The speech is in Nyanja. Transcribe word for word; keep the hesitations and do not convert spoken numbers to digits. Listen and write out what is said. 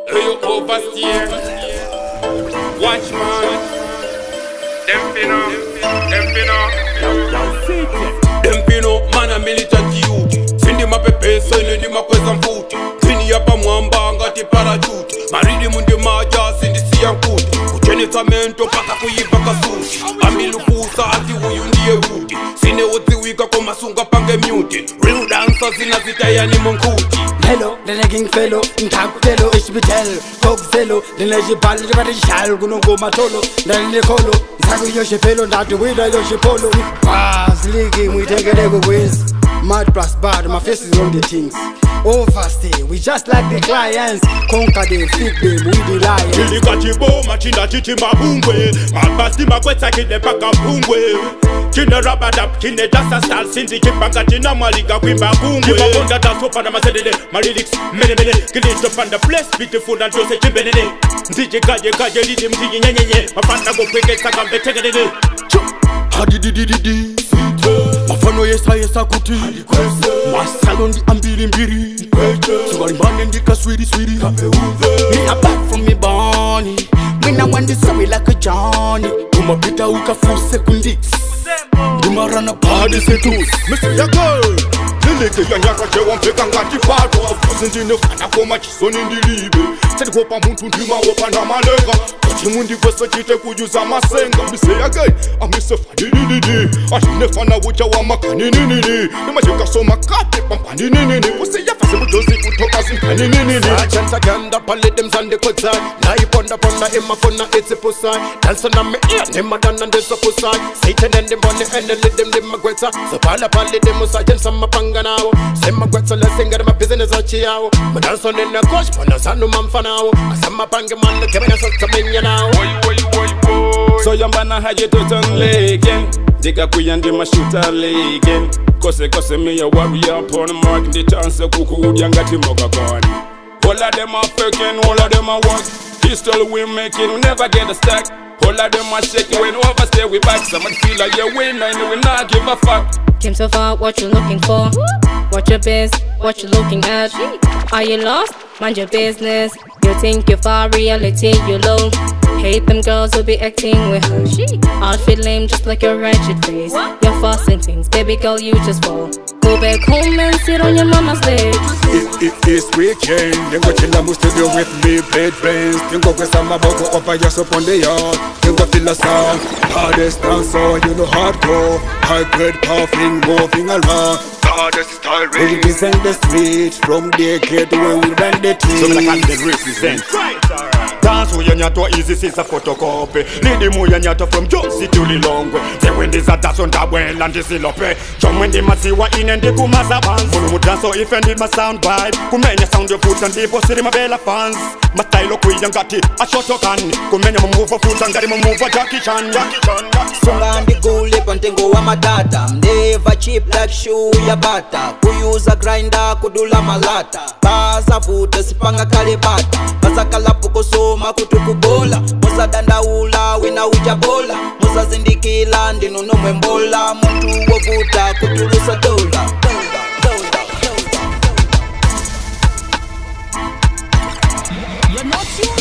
Hey, you overstay. Watch man. Them pino, them pino. Them pino, man a militant youth. Sindi mapepe, so you need my question food. Clean up a mwamba, ngati parachute. Maridi mundi maja, sindi siya kuti. Kuchenesa mento, paka kuyipa kasuti. Amilu fusa, ati uyu ndiye ruti. Sine uti wika koma sunga pange mute. Real dancers ina zitaya ni monkuti. Nelo, the legging fellow, Ntchaai, H B Tel, Coke Zello, the leggy ball, the very shall, Gunogo Matolo, then the Colo, Zagu Yoshipelo, that the winner Yoshipolo. Pass leaking, we take it every ways. Mad plus bad, my face is on the things. Overstay, we just like the clients. Conquer them, feed them, we the lions. Kili kachibo, machina chichi mabungwe. Mabasti makweta kine paka bungwe. Kine rabadap, kine dasa style. Sindi kipanga tina malika kwimba bungwe. Kima Pondah da sopa na masedede. My lyrics, mene mene. Kili stop the place, beautiful and jose chimbenene. Ndije gaje gaje lidi mdigi nye nye nye. Mafanta go kweke saka mbetege nene. Hadi di di di di. Mafano yesa yesa kuti. Masalon di ambiri mbiri. Somebody man ndika sweetie sweetie. Me a back from me Bonnie. Me now want this me like a Johnny. Kuma pita uka full secondix. Duma rana party setus. Mister ya girl. Nileke yanyaka chewa mpeka ngati pato. Afuzi ndine fana koma chisoni ndilibe. Seti kopa muntu ndima wopa na malega. Kachi mundi kwesa chite kujuza masenga. Mise ya gay, amise fadi di di di. Ashine fana wucha wa makani ni ni ni. Nima jika soma kate pampani ni ni ni. Use ya fase mujozi kutoka zinkani ni ni ni. Sergeant agenda pali dem zande kota. Na iponda ponda ima fona iti pusa. Dansa na me ear nema dana ndesa pusa. Satan and them bonne and the them dem magweta. So pala pali dem sergeant sama panga now. Sema gweta la singa ma business achi yao. Ma dansa in the coach pona sanu mamfanao. Asama panga man kemena sota menya now. So yambana haje totong legen. Diga kuyandi mashuta legen. Kose kose me a warrior upon the mark. The chance kuku yangati moga gone. All of them are faking, all of them are work. History we making, we never get a stack. All of them are shaking, when overstay we back. Someone feel like you win and we not give a fuck. Came so far, what you looking for? What your biz, what you looking at? Are you lost? Mind your business. You think you're far, reality you low. Hate them girls who be acting with her. Outfit lame just like your wretched face. You're fussing things, baby girl you just fall. Go back home and sit on your mama's leg. It, it, this weekend, you go chill a studio with me, play brains. You go with some about over just up on the yard. You go feel a song, hardest dancer, you know hardcore. High grade puffing, moving around. Hardest style range. We represent the streets from the gate where we run the team. So like I can represent. Dance with your nyato easy since a photocopy. Lady mo your nyato from Josie to Lilongwe. Say when this a dance on that well and this ilope. Jump when the masiwa in and the kumasa bands. Munu dance so offended my sound vibe. Kumenya sound your foot and the post my bella fans. My style of queen got it a shot of can. Kumenya move for foot and got him move for Jackie Chan. Jackie Chan. Songa and the goal lip and tengo wa madata. Never cheap like shoe ya bata. Who use a grinder kudula malata. Baza vuta sipanga kalibata. Baza kalapuko so makutukubola. Musa danda ula wina ujabola. Musa zindikila ndinu no mwembola. Muntu wavuta kutulusa dola. You're not